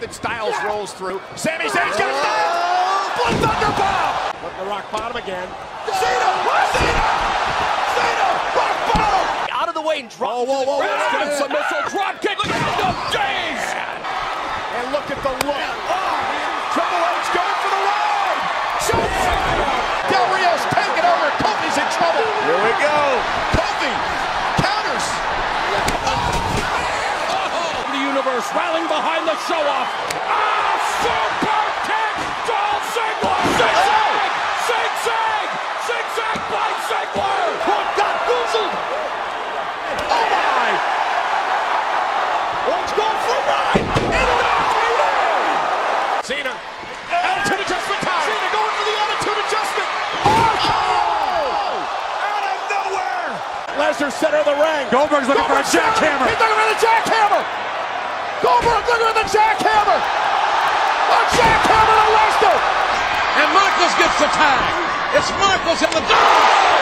that Styles rolls through. Sami Zayn's got Styles! Blue Thunder Bomb! Put the rock bottom again. Cena! Cena! Rock bottom! Out of the way and drop. Whoa. It's a missile drop kick. Days! And look at the look. Triple H going for the ride! Del Rio's taking over. Kofi's in trouble. Here we go. Kofi counters. The universe rallying behind the show-off. Super kick! Dolph Ziggler! Zigzag by Ziggler! What got goozled? Oh my! Let's go for a ride! Cena. Attitude adjustment time. Cena going for the attitude adjustment. Oh! Out of nowhere! Lesnar center of the ring. Goldberg's looking for a jackhammer. He's looking for the jackhammer. Goldberg looking for the jackhammer. A jackhammer to Lesnar. And Michaels gets the tag. It's Michaels in the dark.